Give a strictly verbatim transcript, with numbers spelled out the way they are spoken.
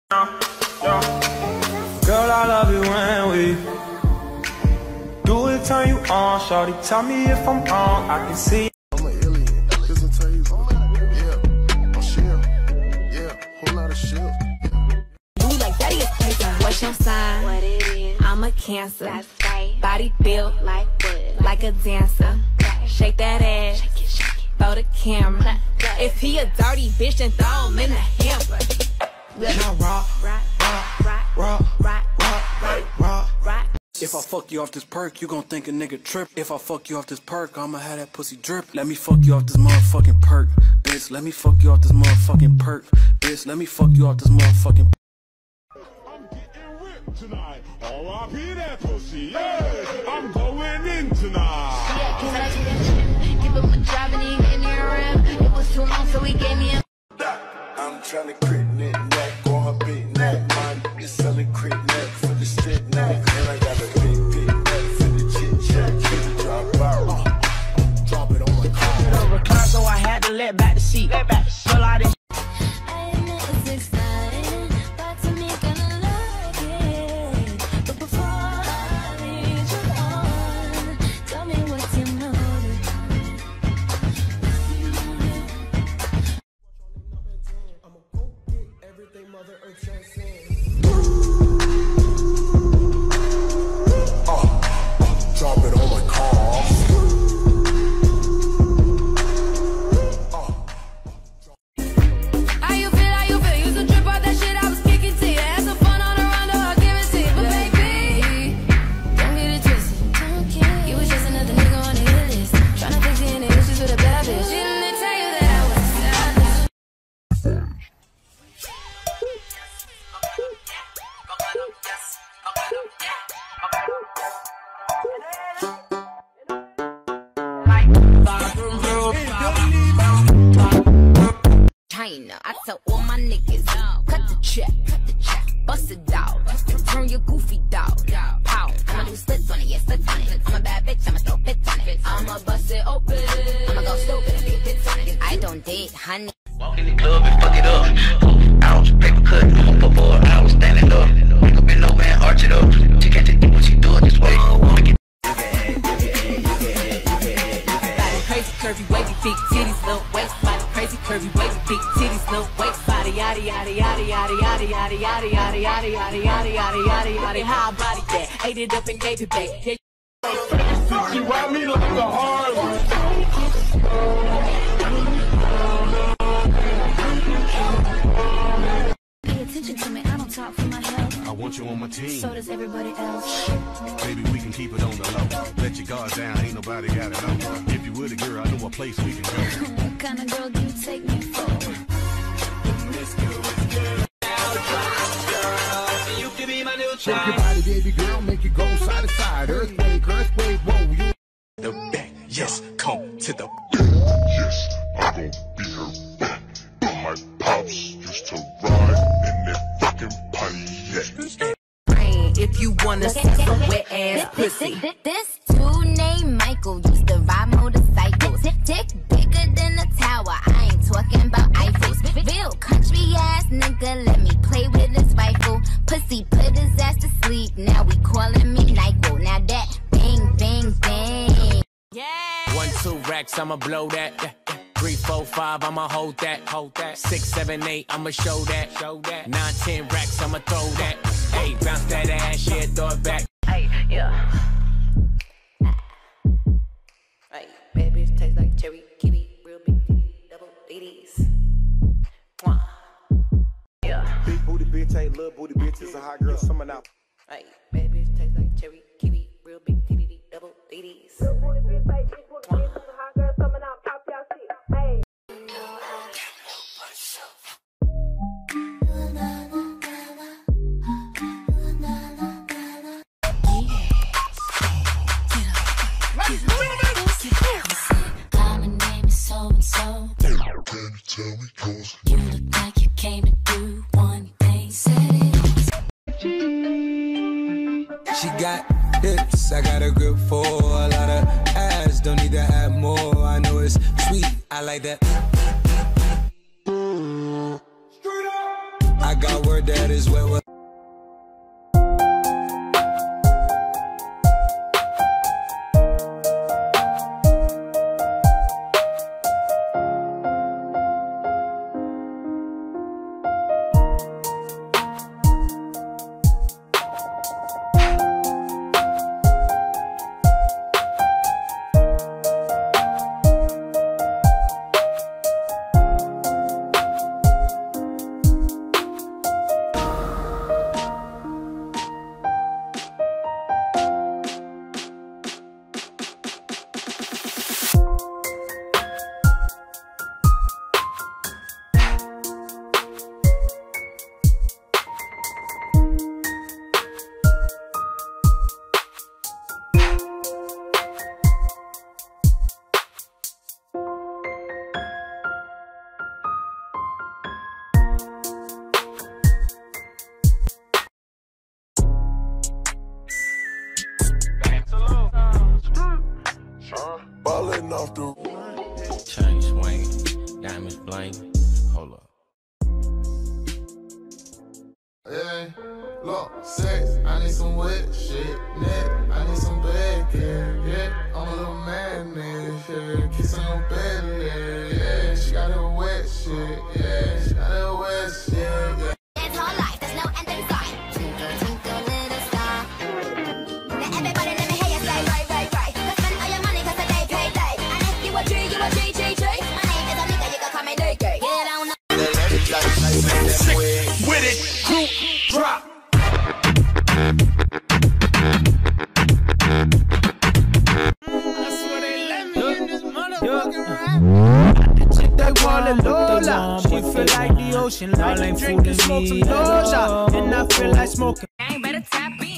Girl, I love it when we do it, turn you on. Shorty, tell me if I'm wrong. I can see. I'm an alien. Here's a taser. Yeah, I'm shit. Yeah, whole lot of shit. We like daddy is paper. What's your sign? What it is? I'm a Cancer. That's right. Body built Like what? like a dancer. Shake that ass. Shake it, shake it. Throw the camera. If he a dirty bitch, then throw him in the hamper. Now rock, Rock, rock, rock, rock, rock, rock, rock, rock. rock. If I fuck you off this perk, you gon' think a nigga trip. If I fuck you off this perk, I'ma have that pussy drip. Let me fuck you off this motherfucking perk, bitch. Let me fuck you off this motherfucking perk, bitch. Let me fuck you off this motherfucking. I'm getting ripped tonight. R I P that pussy, yeah. I'm going in tonight. Yeah, cause I do that shit. Give him a job and he gave me a rim. It was too long, so he gave me a. I'm tryna crit neck neck on her big neck. Mine is selling crit neck for the strip neck. And I got a big, big neck for the chit chat. Keep it drop out. Drop it on my car. Recline, so I had to let back the seat. Let back the seat. Pull out this. Drop it on my car. How you feel, how you feel? Used to trip off that shit I was kicking to you. Had some fun on the round, I'll give it to you. But baby, don't get it twisted. You was just another nigga on the hit list. Tryna fix any issues with a better bitch. Didn't they tell you that I was savage? China, I tell all my niggas, cut the check, cut the check, bust it out, turn your goofy dog, pow. I'ma do splits on it, yeah, splits on it. I'm a bad bitch, I'ma throw fits on it. I'ma bust it open, I'ma go stupid and get fits on it. I don't date, honey. Walk in the club and fuck it up. Ounce, paper cut, for four hours standing up. Wake up in over and arch it up. She can't take what she doing this way. Crazy, curvy, wavy, big titties, little waist body. Crazy, curvy, wavy, big titties, little waist body. Yada yada yada yada yada yada yada yada yada yada yada yada yada yada. How I body that? Ate it up and gave it back. She ride me like a hard one. Pay attention to me, I don't talk for my health. I want you on my team. So does everybody else. Baby, we can keep it on the low. Let your guard down, ain't nobody got it know. If you were the girl, I know a place we can go. What kind of girl do you take me for? You can be my new Shake your body, baby girl, make it go side to side. Earthquake, earthquake, whoa, you. The back, yes, come to the. Yes, I'm gonna be her back. My pops used to ride in that fucking Pontiac. If you wanna see some wet ass pussy. This dude named Michael used to ride motorcycles. Dick bigger than a tower. I ain't talking about Eiffels. Real country ass nigga, let me play with his rifle. Pussy put his ass to sleep. Now we calling me Nyko. Now that bang bang bang. Yeah. One, two racks, I'ma blow that. Yeah, yeah. Three, four, five, I'ma hold that, hold that. Six, seven, eight, I'ma show that, show that. Nine, ten racks, I'ma throw that. Hey, bounce that ass, yeah, throw it back. Hey, yeah. Hey, bad bitch taste like cherry, kiwi, real big titty, double ladies. Mwah. Yeah. Big booty bitch ain't little booty bitch. It's a hot girl summer now. Hey, bad bitch taste like cherry, kiwi, real big titty, double ladies. Mwah. Tell me cause You look like you came to do one thing. Said it. She got hips, I got a grip for a lot of ass. Don't need to add more. I know it's sweet, I like that. I got word that might as well. Ballin' off the chain swing, diamonds bling. Hold up. Hey, look, sex, I need some wet shit. Neck, I need some bad care. Yeah, I'm a little man, nigga. Yeah, kissing on belly. Yeah, she got her wet shit. Yeah, she got her wet shit. Yeah. It's her life, there's no end in sight. Twinkle, twinkle, little star. Now everybody let me hear you say, right, right, right. Go spend all your money 'cause the day pay day. And if you a G, you a G, G, G. My name is a nigga, you can call me nigga. Get on up. With it, group drop. They wanna Lola. She feel like the ocean, like ain't fooling me. And I feel like smoking. Gang better tap